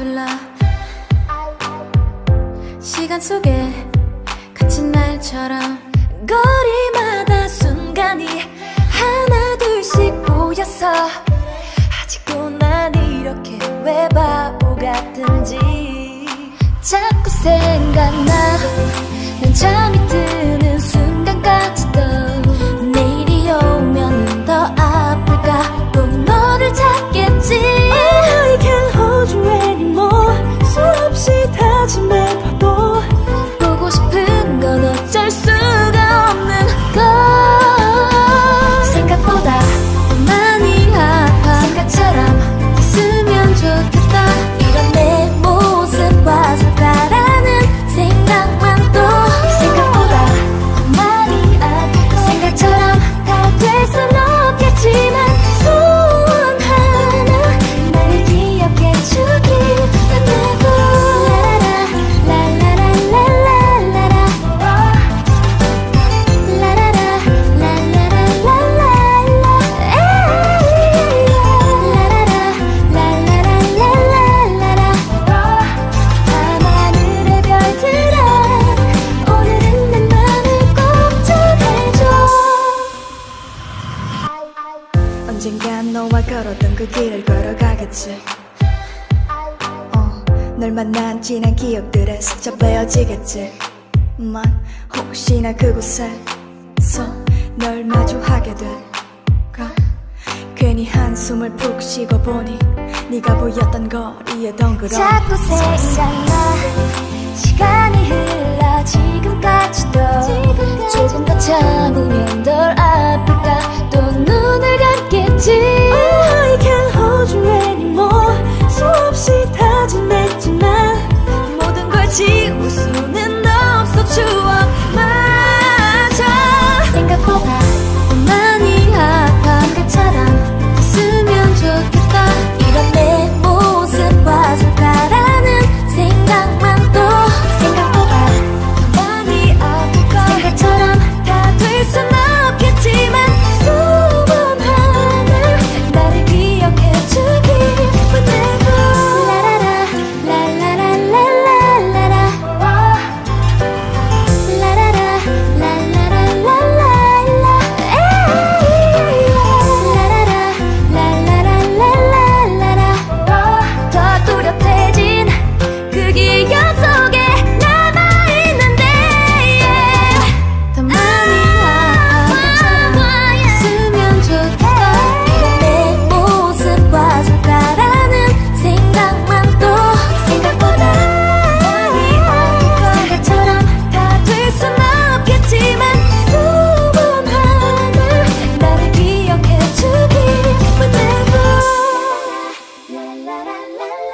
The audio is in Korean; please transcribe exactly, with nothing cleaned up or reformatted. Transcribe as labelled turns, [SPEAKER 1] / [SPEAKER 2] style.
[SPEAKER 1] 흘러 시간 속에 갇힌 날처럼 거리마다 순간이 하나 둘씩 보여서 아직도 난 이렇게 왜 바보 같은지 자꾸 생각나 난 잠이 드는 순간까지도 내일이 오면 더 아플까 또 너를 찾겠지
[SPEAKER 2] Oh, I can't hold you anymore 수없이 다짐해 봐도
[SPEAKER 1] 보고 싶은 건 어쩔 수가 없는 걸 생각보다 더 많이 아파 생각처럼 됐으면 좋겠다 이런 내 모습 봐줄까라는 생각만 또 생각보다 더 많이 아파 생각처럼 다 될 순 없겠지만 소원 하나 나를 기억해주길 원하고 밤하늘의 별들아 오늘은 내 맘을 꼭 전해줘
[SPEAKER 2] 언젠간 너와 걸었던 그 길을 걸어가겠지 어, 널 만난 지난 기억들에 스쳐 베어지겠지 만 혹시나 그곳에서 널 마주하게 될까 괜히 한숨을 푹 쉬고 보니 네가 보였던 거리에 덩그러
[SPEAKER 1] 자꾸 생각나 시간이 흘러 지금까지도 조금 더 참으면 덜 아플까 또 눈을 감겠지
[SPEAKER 2] Oh, I can't hold you anymore 수없이 다짐했지만
[SPEAKER 1] 모든 걸 지울 수는 없어 추억마저 생각보다 더 많이 아파 생각처럼 됐으면 좋겠다 이런 내 모습 봐줄까라는 생각만 또 생각보다 더 많이 아플걸 생각처럼 다 될 순 없겠지만 소원 하나 나를 기억해주길 원하고 라라라 라라라라라라라 라라라 라라라라라라 라라라 라라라라라라 더 뚜렷해진 그 기억 속에 남아있는데 더 많이 아파 있으면 좋겠다 이런 내 모습 봐줄까라는 생각만 또 생각보다 많이 아파 생각처럼 다 될 순 없겠지만 소원 하나 나를 기억해주길 원하고 라라라라